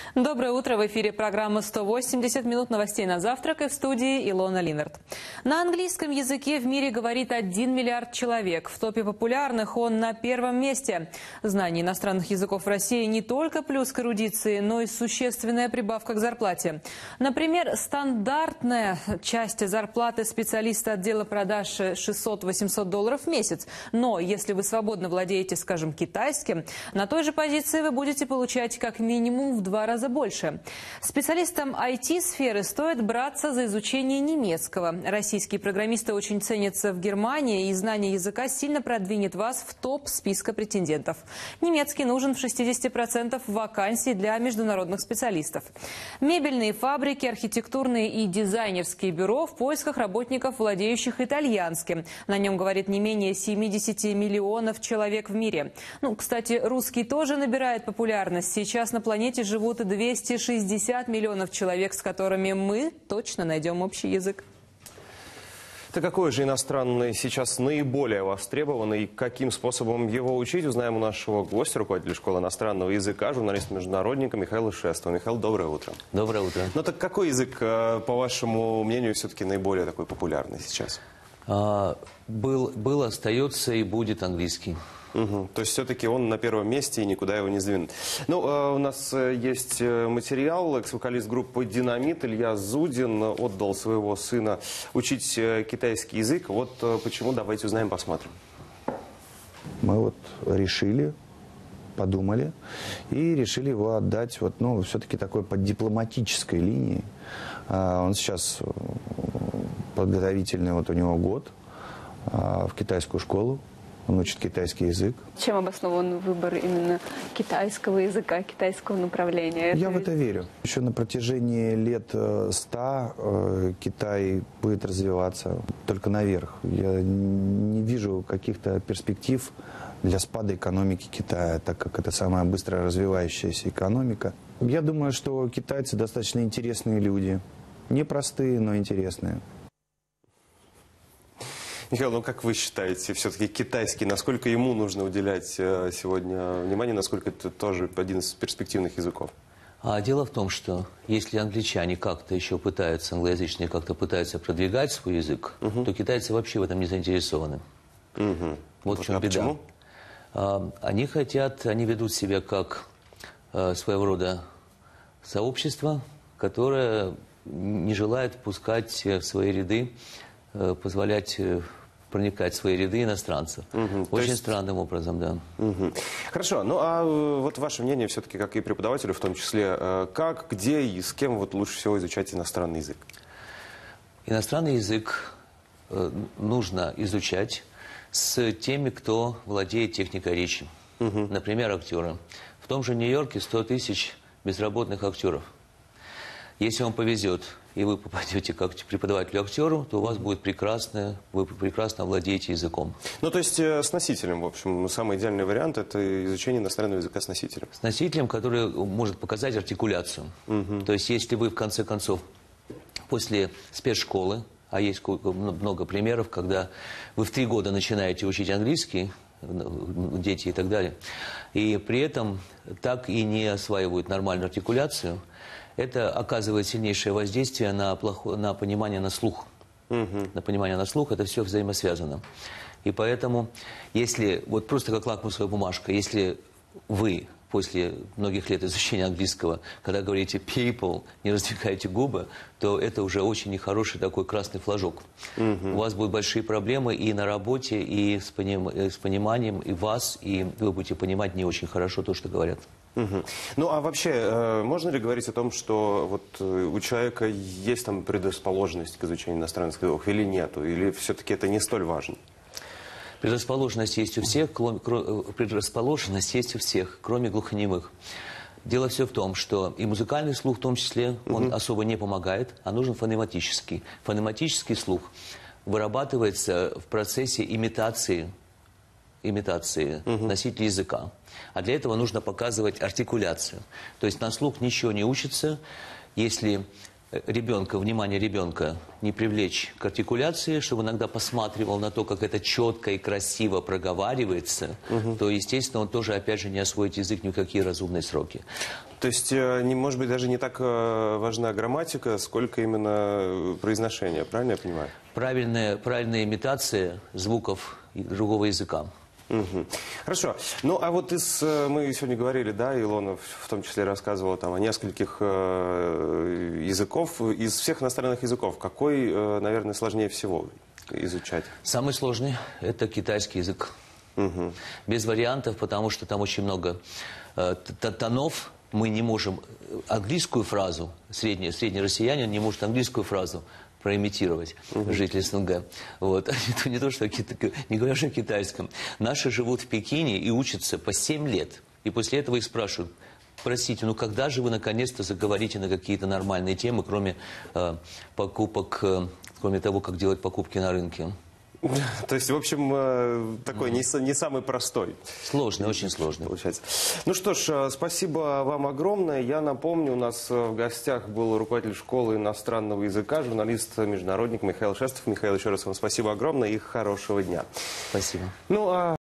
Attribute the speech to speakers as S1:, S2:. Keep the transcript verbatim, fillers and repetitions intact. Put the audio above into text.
S1: Доброе утро. В эфире программа «сто восемьдесят минут новостей на завтрак» и в студии Илона Линард. На английском языке в мире говорит один миллиард человек. В топе популярных он на первом месте. Знание иностранных языков в России не только плюс к эрудиции, но и существенная прибавка к зарплате. Например, стандартная часть зарплаты специалиста отдела продаж шестьсот-восемьсот долларов в месяц. Но если вы свободно владеете, скажем, китайским, на той же позиции вы будете получать как минимум в два раза больше. Специалистам ай ти-сферы стоит браться за изучение немецкого. Российские программисты очень ценятся в Германии, и знание языка сильно продвинет вас в топ списка претендентов. Немецкий нужен в шестидесяти процентах вакансий для международных специалистов. Мебельные фабрики, архитектурные и дизайнерские бюро в поисках работников, владеющих итальянским. На нем говорит не менее семидесяти миллионов человек в мире. Ну, кстати, русский тоже набирает популярность. Сейчас на планете живут двести шестьдесят миллионов человек, с которыми мы точно найдем общий язык.
S2: Так какой же иностранный сейчас наиболее востребованный и каким способом его учить, узнаем у нашего гостя, руководителя школы иностранного языка, журналиста-международника Михаила Шестова. Михаил, доброе утро.
S3: Доброе утро.
S2: Ну так какой язык, по вашему мнению, все-таки наиболее такой популярный сейчас?
S3: А, был, был, остается и будет английский.
S2: Угу. То есть все-таки он на первом месте и никуда его не сдвинут. Ну, э, у нас есть материал. Экс-вокалист группы «Динамит» Илья Зудин отдал своего сына учить китайский язык. Вот э, почему, давайте узнаем, посмотрим.
S4: Мы вот решили, подумали и решили его отдать вот, ну, все-таки такой под дипломатической линией. А, он сейчас подготовительный, вот у него год а, в китайскую школу. Он учит китайский язык.
S5: Чем обоснован выбор именно китайского языка, китайского направления?
S4: Я в это верю. Еще на протяжении лет ста Китай будет развиваться только наверх. Я не вижу каких-то перспектив для спада экономики Китая, так как это самая быстро развивающаяся экономика. Я думаю, что китайцы достаточно интересные люди. Непростые, но интересные.
S2: Михаил, ну как вы считаете, все-таки китайский, насколько ему нужно уделять сегодня внимание, насколько это тоже один из перспективных языков?
S3: А дело в том, что если англичане как-то еще пытаются, англоязычные как-то пытаются продвигать свой язык, угу. то китайцы вообще в этом не заинтересованы. Угу. Вот в чем
S2: а
S3: беда.
S2: Почему?
S3: А, они хотят, они ведут себя как а, своего рода сообщество, которое не желает пускать в свои ряды, а, позволять проникать в свои ряды иностранцев. Угу, Очень есть... странным образом, да.
S2: Угу. Хорошо. Ну, а вот ваше мнение все-таки, как и преподавателю в том числе, как, где и с кем вот лучше всего изучать иностранный язык?
S3: Иностранный язык нужно изучать с теми, кто владеет техникой речи. Угу. Например, актеры. В том же Нью-Йорке сто тысяч безработных актеров. Если вам повезет, и вы попадете как преподавателю-актеру, то у вас будет прекрасно, вы прекрасно владеете языком.
S2: Ну, то есть с носителем, в общем, самый идеальный вариант – это изучение иностранного языка с носителем.
S3: С носителем, который может показать артикуляцию. Угу. То есть если вы, в конце концов, после спецшколы, а есть много примеров, когда вы в три года начинаете учить английский, дети и так далее, и при этом так и не осваивают нормальную артикуляцию, это оказывает сильнейшее воздействие на, плохо, на понимание на слух. Угу. На понимание на слух, это все взаимосвязано. И поэтому, если, вот просто как лакмусовая бумажка, если вы после многих лет изучения английского, когда говорите people, не раздвигаете губы, то это уже очень нехороший такой красный флажок. Угу. У вас будут большие проблемы и на работе, и с, поним, с пониманием, и вас, и вы будете понимать не очень хорошо то, что говорят.
S2: Угу. Ну, а вообще, можно ли говорить о том, что вот у человека есть там предрасположенность к изучению иностранных языков или нету? Или все-таки это не столь важно?
S3: Предрасположенность есть у всех, предрасположенность есть у всех, кроме глухонемых. Дело все в том, что и музыкальный слух в том числе, он угу. особо не помогает, а нужен фонематический. Фонематический слух вырабатывается в процессе имитации, имитации угу. носителя языка. А для этого нужно показывать артикуляцию. То есть на слух ничего не учится, если ребенка, внимание ребенка не привлечь к артикуляции, чтобы иногда посматривал на то, как это четко и красиво проговаривается, угу. то, естественно, он тоже, опять же, не освоит язык ни в какие разумные сроки.
S2: То есть, э, не, может быть, даже не так э, важна грамматика, сколько именно произношение, правильно я понимаю?
S3: Правильная, правильная имитация звуков другого языка.
S2: Угу. Хорошо. Ну, а вот из, мы сегодня говорили, да, Илона в том числе рассказывала там о нескольких э, языков. Из всех иностранных языков, какой, э, наверное, сложнее всего изучать?
S3: Самый сложный – это китайский язык. Угу. Без вариантов, потому что там очень много э, тонов. Мы не можем английскую фразу, средний, средний россиянин не может английскую фразу проимитировать, угу. жители СНГ. Вот. Не, не то, что не говоря о китайском. Наши живут в Пекине и учатся по семь лет. И после этого их спрашивают: простите, ну когда же вы наконец-то заговорите на какие-то нормальные темы, кроме э, покупок, э, кроме того, как делать покупки на рынке?
S2: То есть, в общем, такой не, не самый простой.
S3: Сложный, очень сложный.
S2: Получается. Ну что ж, спасибо вам огромное. Я напомню, у нас в гостях был руководитель школы иностранного языка, журналист-международник Михаил Шестов. Михаил, еще раз вам спасибо огромное и хорошего дня.
S3: Спасибо.
S2: Ну, а